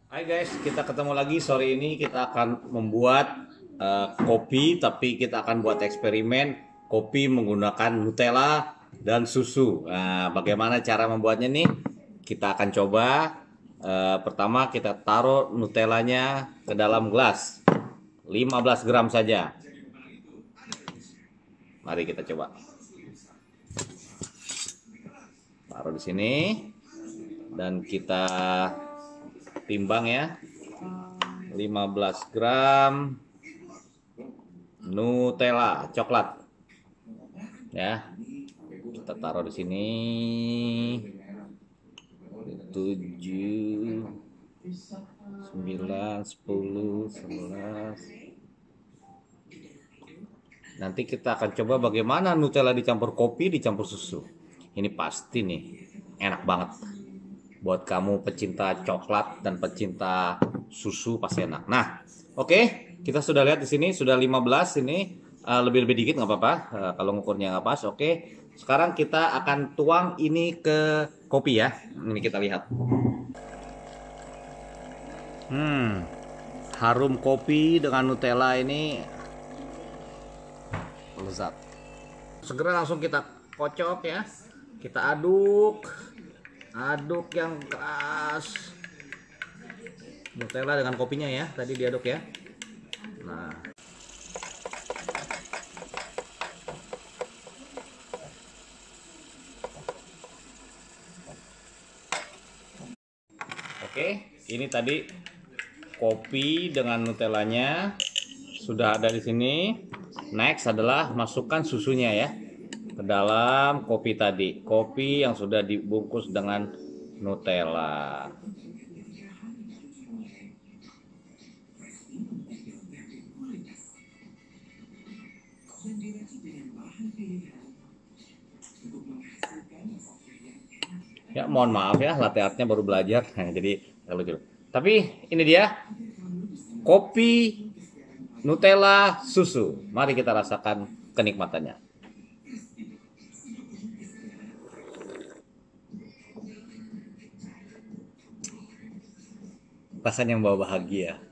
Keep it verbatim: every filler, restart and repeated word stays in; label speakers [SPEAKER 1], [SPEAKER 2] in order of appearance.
[SPEAKER 1] Hai guys, kita ketemu lagi sore ini kita akan membuat eh, kopi, tapi kita akan buat eksperimen kopi menggunakan Nutella dan susu. Nah, bagaimana cara membuatnya nih? Kita akan coba. Eh, pertama kita taruh Nutellanya ke dalam gelas, lima belas gram saja. Mari kita coba. Taruh di sini dan kita timbang ya. lima belas gram Nutella coklat ya, kita taruh di sini. Tujuh, sembilan, sepuluh, sebelas. Nanti kita akan coba bagaimana Nutella dicampur kopi dicampur susu. Ini pasti nih enak banget buat kamu pecinta coklat dan pecinta susu, pasti enak. Nah, oke, okay, kita sudah lihat di sini sudah lima belas ini, uh, lebih-lebih dikit nggak apa-apa uh, kalau ngukurnya nggak pas. Oke, okay. Sekarang kita akan tuang ini ke kopi ya. Ini kita lihat. Hmm, harum kopi dengan Nutella ini lezat. Segera langsung kita kocok ya. Kita aduk. Aduk yang keras. Nutella dengan kopinya ya, tadi diaduk ya. Nah. Oke, ini tadi kopi dengan Nutellanya sudah ada di sini. Next adalah masukkan susunya ya ke dalam kopi tadi. Kopi yang sudah dibungkus dengan Nutella. Ya, mohon maaf ya, latte artnya baru belajar. Nah, jadi kalau gitu. Tapi ini dia kopi Nutella susu. Mari kita rasakan kenikmatannya. Rasanya yang bawa bahagia.